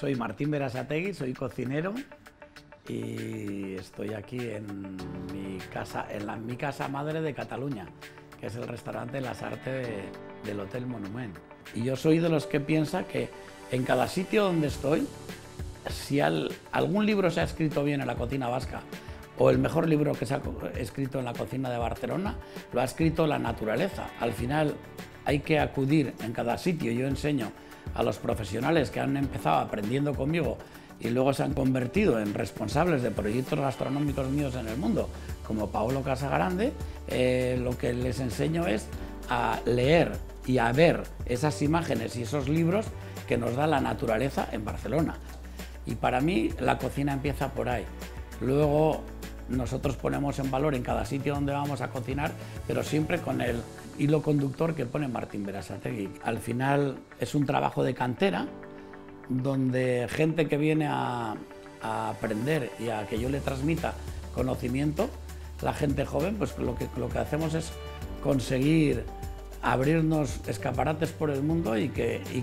Soy Martín Berasategui, soy cocinero y estoy aquí en mi casa madre de Cataluña, que es el restaurante Las Artes del Hotel Monument. Y yo soy de los que piensa que en cada sitio donde estoy, si algún libro se ha escrito bien en la cocina vasca o el mejor libro que se ha escrito en la cocina de Barcelona, lo ha escrito la naturaleza. Al final hay que acudir en cada sitio. Yo enseño a los profesionales que han empezado aprendiendo conmigo y luego se han convertido en responsables de proyectos gastronómicos míos en el mundo, como Paolo Casagrande. Lo que les enseño es a leer y a ver esas imágenes y esos libros que nos da la naturaleza en Barcelona. Y para mí la cocina empieza por ahí. Luego nosotros ponemos en valor en cada sitio donde vamos a cocinar, pero siempre con el hilo conductor que pone Martín Berasategui. Al final es un trabajo de cantera, donde gente que viene a aprender y a que yo le transmita conocimiento, la gente joven, pues lo que hacemos es conseguir abrirnos escaparates por el mundo y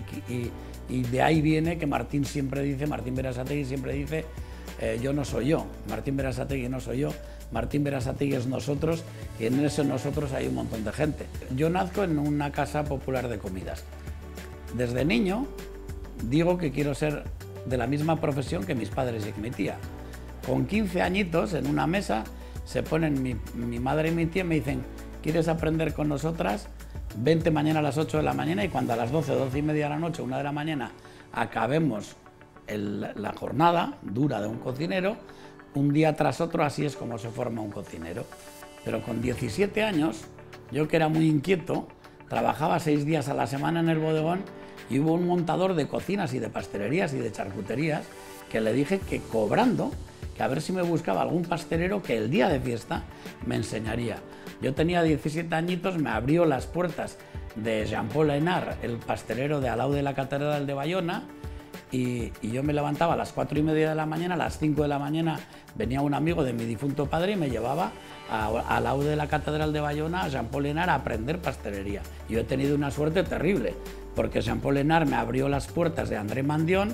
de ahí viene que Martín Berasategui siempre dice yo no soy yo, Martín Berasategui no soy yo, Martín Berasategui es nosotros, y en ese nosotros hay un montón de gente. Yo nazco en una casa popular de comidas. Desde niño digo que quiero ser de la misma profesión que mis padres y que mi tía. Con 15 añitos, en una mesa, se ponen mi madre y mi tía y me dicen: ¿quieres aprender con nosotras? Vente mañana a las 8 de la mañana, y cuando a las 12, 12 y media de la noche, 1 de la mañana, acabemos la jornada dura de un cocinero, un día tras otro, así es como se forma un cocinero. Pero con 17 años, yo, que era muy inquieto, trabajaba 6 días a la semana en el bodegón, y hubo un montador de cocinas y de pastelerías y de charcuterías que le dije que cobrando, que a ver si me buscaba algún pastelero que el día de fiesta me enseñaría. Yo tenía 17 añitos, me abrió las puertas de Jean-Paul Henard, el pastelero de al lado de la Catedral de Bayona, y yo me levantaba a las 4 y media de la mañana, a las 5 de la mañana venía un amigo de mi difunto padre y me llevaba al lado de la Catedral de Bayona a Jean-Paul Henard a aprender pastelería. Yo he tenido una suerte terrible, porque Jean-Paul Henard me abrió las puertas de André Mandion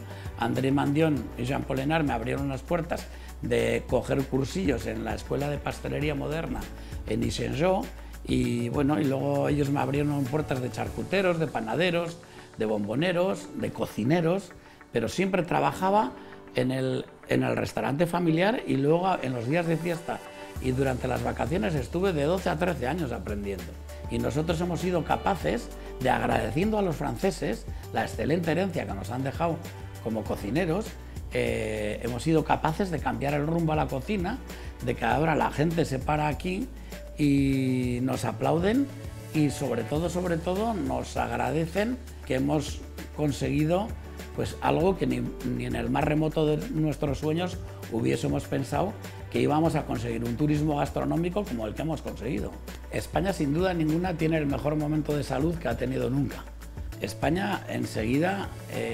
y Jean-Paul Henard me abrieron las puertas de coger cursillos en la Escuela de Pastelería Moderna en Ixenjó, y bueno, y luego ellos me abrieron puertas de charcuteros, de panaderos, de bomboneros, de cocineros, pero siempre trabajaba en el restaurante familiar, y luego en los días de fiesta y durante las vacaciones estuve de 12 a 13 años aprendiendo. Y nosotros hemos sido capaces de, agradeciendo a los franceses la excelente herencia que nos han dejado como cocineros, hemos sido capaces de cambiar el rumbo a la cocina, de que ahora la gente se para aquí y nos aplauden, y sobre todo nos agradecen que hemos conseguido pues algo que ni en el más remoto de nuestros sueños hubiésemos pensado que íbamos a conseguir, un turismo gastronómico como el que hemos conseguido. España, sin duda ninguna, tiene el mejor momento de salud que ha tenido nunca. España enseguida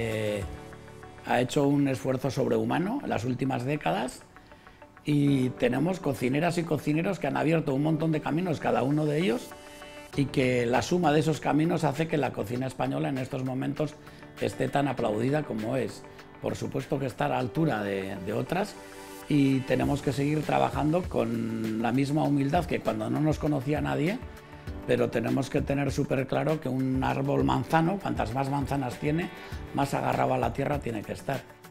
ha hecho un esfuerzo sobrehumano en las últimas décadas, y tenemos cocineras y cocineros que han abierto un montón de caminos, cada uno de ellos, y que la suma de esos caminos hace que la cocina española en estos momentos esté tan aplaudida como es. Por supuesto que está a la altura de otras, y tenemos que seguir trabajando con la misma humildad que cuando no nos conocía nadie, pero tenemos que tener súper claro que un árbol manzano, cuantas más manzanas tiene, más agarrado a la tierra tiene que estar.